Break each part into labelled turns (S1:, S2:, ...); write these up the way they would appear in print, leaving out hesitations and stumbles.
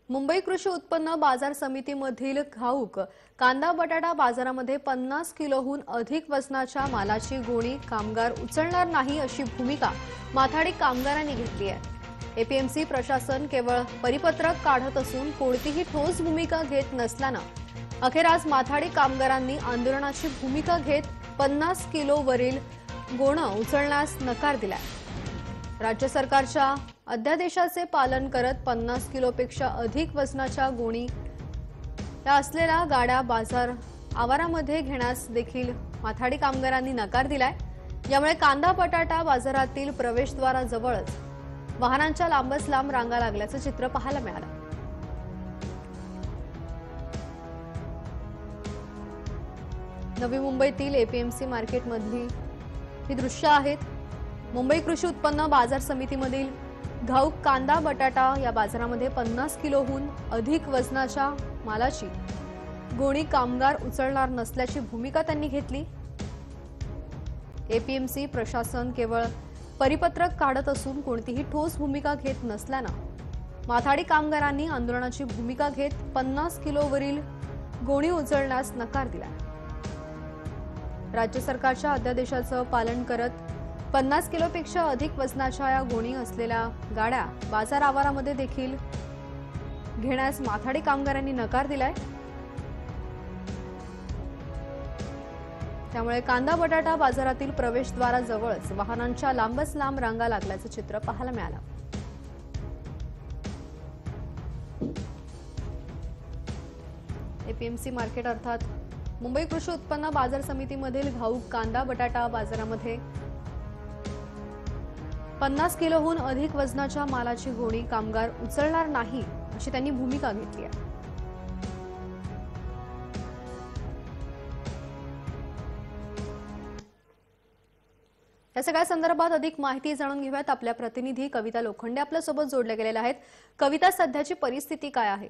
S1: मुंबई कृषी उत्पन्न बाजार समितीमधील घाऊक कांदा बटाटा बाजारामध्ये 50 किलोहून अधिक वजनाच्या मालाची गोणी कामगार उचलणार नाही अशी भूमिका माथाडी कामगारांनी घेतली आहे। एपीएमसी प्रशासन केवळ परिपत्रक काढत असून कोणतीही ठोस भूमिका घेत नसल्यानं अखेर आज माथाडी कामगारांनी आंदोलनाची भूमिका घेत 50 किलोवरील गोणं उचलण्यास नकार दिलाय। राज्य सरकारच्या अध्यादेशाचे पालन करत 50 किलोपेक्षा अधिक वजनाच्या गोणी या असलेल्या गाड्या बाजार आवारामध्ये घेण्यास देखील माथाडी कामगारांनी नकार दिलाय। यामुळे कांदा बटाटा बाजारातील प्रवेशद्वाराजवळच वाहनांच्या लांबच लांब रांगा लागल्याचं चित्र पाहायला मिळालं। नवी मुंबईतील एपीएमसी मार्केटमधली ही दृश्य आहेत। मुंबई कृषी उत्पन्न बाजार समितीमधील घाऊक कांदा बटाटा या बाजारामध्ये 50 किलोहून अधिक वजनाच्या मालाची गोणी कामगार उचलणार नसल्याची भूमिका त्यांनी घेतली। एपीएमसी प्रशासन केवळ परिपत्रक काढत असून कोणतीही ठोस भूमिका घेत नसल्यानं माथाडी कामगारांनी आंदोलनाची भूमिका घेत 50 किलोवरील गोणी उचलण्यास नकार दिला। राज्य सरकारच्या अध्यादेशाचं पालन करत 50 किलोपेक्षा अधिक वजनाच्या या गोणी असलेल्या गाड्या बाजार आवारामध्ये देखील घेण्यास माथाडी कामगारांनी नकार दिलाय। त्यामुळे कांदा बटाटा बाजारातील प्रवेशद्वाराजवळच वाहनांच्या लांबच लांब रांगा लागल्याचं चित्र पाहायला मिळालं। एपीएमसी मार्केट अर्थात मुंबई कृषी उत्पन्न बाजार समितीमधील घाऊक कांदा बटाटा बाजारामध्ये 50 किलोहून अधिक वजनाच्या मालाची गोणी कामगार उचलणार नाही अशी त्यांनी भूमिका घेतली आहे। या सगळ्या संदर्भात अधिक माहिती जाणून घेऊयात। आपल्या प्रतिनिधी कविता लोखंडे आपल्या सोबत जोडल्या गेलेल्या आहेत। कविता, सध्याची परिस्थिती काय आहे?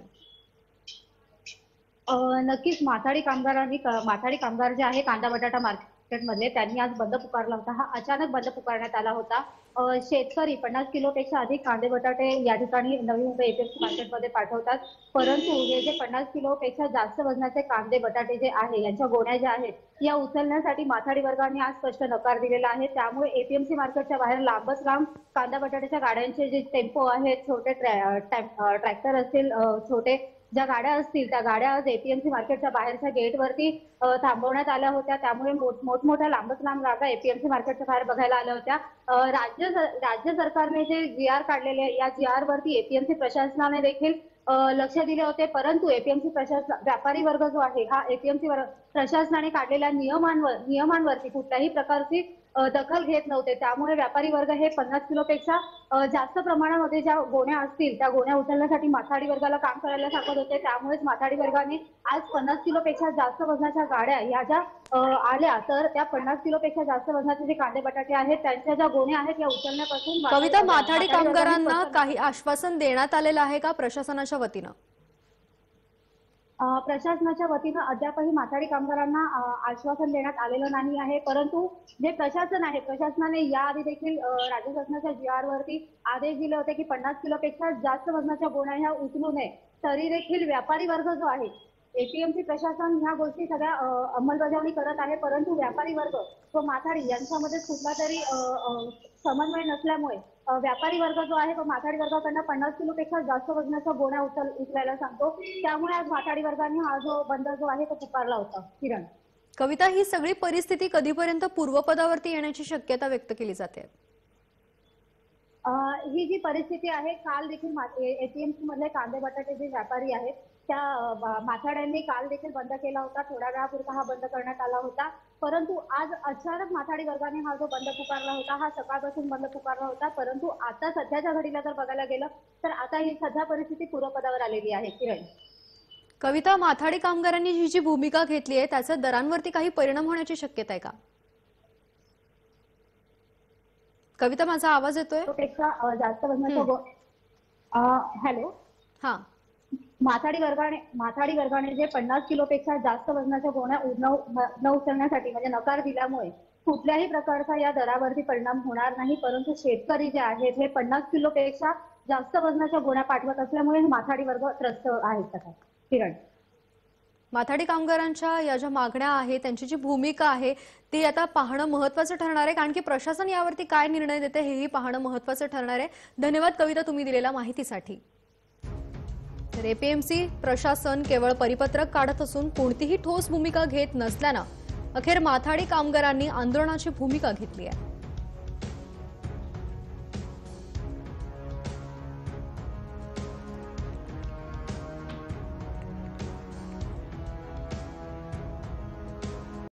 S2: नक्कीच माथाडी कामगार जे आहे कांदा बटाटा मार्केटमधले त्यांनी आज बंद पुकारला होता। हा अचानक बंद पुकारण्यात आला होता। शेतकरी 50 किलोपेक्षा अधिक कांदे बटाटे या ठिकाणी नवी मुंबई एपीएमसी मार्केटमध्ये पाठवतात, परंतु हे जे 50 किलोपेक्षा जास्त वजनाचे कांदे बटाटे जे आहे यांच्या गोण्या ज्या आहेत या उचलण्यासाठी माथाडी वर्गाने आज स्पष्ट नकार दिलेला आहे। त्यामुळे एपीएमसी मार्केटच्या बाहेर लांबच लांब कांदा बटाट्याच्या गाड्यांचे जे टेम्पो आहेत, छोटे ट्रॅक्टर असतील, छोटे ज्या गाड्या असतील त्या गाड्या आज एपीएमसी मार्केटच्या बाहेरच्या गेटवरती थांबवण्यात आल्या होत्या। त्यामुळे मोठमोठ्या लांबच लांब रांगा एपीएमसी मार्केटच्या बाहेर बघायला आल्या होत्या। राज्य सरकारने जे जीआर काढलेले या जीआर वरती एपीएमसी प्रशासनाने देखील लक्ष दिले होते, परंतु एपीएमसी व्यापारी वर्ग जो आहे हा एपीएमसी प्रशासनाने काढलेल्या नियमांवरती कुठल्याही प्रकारची दखल घेत नव्हते। त्यामुळे व्यापारी वर्ग हे 50 किलोपेक्षा जास्त प्रमाणामध्ये ज्या गोण्या असतील त्या गोण्या उचलण्यासाठी माथाडी वर्गाला काम करायला सांगत होते। त्यामुळेच माथाडी वर्गाने आज 50 किलोपेक्षा जास्त वजनाच्या गाड्या या ज्या आल्या, तर त्या 50 किलोपेक्षा जास्त वजनाचे जे कांदे बटाटे आहेत त्यांच्या ज्या गोण्या आहेत या उचलण्यापासून
S1: कविता, माथाडी कामगारांना काही आश्वासन देण्यात आलेलं आहे का प्रशासनाच्या वतीनं?
S2: प्रशासनाच्या वतीनं अद्यापही माथाडी कामगारांना आश्वासन देण्यात आलेलं नाही आहे, परंतु जे प्रशासन आहे प्रशासनाने याआधी देखील राज्य शासनाच्या जीआर वरती आदेश दिले होते की 50 किलोपेक्षा जास्त वजनाच्या गोण्या ह्या उचलू नये। तरी देखील व्यापारी वर्ग जो आहे एपीएमसी प्रशासन ह्या गोष्टी सगळ्या अंमलबजावणी करत आहे, परंतु व्यापारी वर्ग व माथाडी यांच्यामध्ये कुठला तरी समन्वय नसल्यामुळे व्यापारी वर्ग जो आहे तो माथाडी वर्गाकडनं 50 किलोपेक्षा जास्त वजनाच्या गोण्या उचलायला सांगतो। त्यामुळे आज माथाडी वर्गाने हा जो बंद जो आहे तो पुकारला होता। किरण,
S1: कविता, ही सगळी परिस्थिती कधीपर्यंत पूर्वपदावरती येण्याची शक्यता व्यक्त केली जाते?
S2: ही जी परिस्थिती आहे, काल देखील एपीएमसी मधले कांदे बटाटे जे व्यापारी आहेत त्या माथाड्यांनी काल देखील बंद केला होता। थोड्या वेळापुरता हा बंद करण्यात आला होता, परंतु आज अचानक माथाडी वर्गाने हा जो बंद पुकारला होता हा सकाळपासून बंद पुकारला होता, परंतु आता सध्याच्या घडीला जर बघायला गेलं तर आता ही सध्या परिस्थिती पूर्वपदावर आलेली आहे। किरण,
S1: कविता, माथाडी कामगारांनी ही जी भूमिका घेतली आहे त्याचा दरांवरती काही परिणाम होण्याची शक्यता आहे का? कविता, माझा आवाज येतोय?
S2: पेक्षा जास्त वजनाच्या हॅलो,
S1: हा,
S2: माथाडी वर्गाने जे 50 किलोपेक्षा जास्त वजनाच्या गोण्या न उचलण्यासाठी म्हणजे नकार दिल्यामुळे कुठल्याही प्रकारचा या दरावरती परिणाम होणार नाही, परंतु शेतकरी जे आहेत हे 50 किलोपेक्षा जास्त वजनाच्या गोण्या पाठवत असल्यामुळे माथाडी वर्ग त्रस्त आहे सध्या. किरण.
S1: माथाडी कामगारांच्या या ज्या मागण्या आहेत त्यांची जी भूमिका आहे ती आता पाहणं महत्त्वाचं ठरणार आहे, कारण की प्रशासन यावरती काय निर्णय देते हेही पाहणं महत्त्वाचं ठरणार आहे. धन्यवाद कविता, तुम्ही दिलेल्या माहितीसाठी. तर एपीएमसी प्रशासन केवळ परिपत्रक काढत असून कोणतीही ठोस भूमिका घेत नसल्यानं अखेर माथाडी कामगारांनी आंदोलनाची भूमिका घेतली आहे.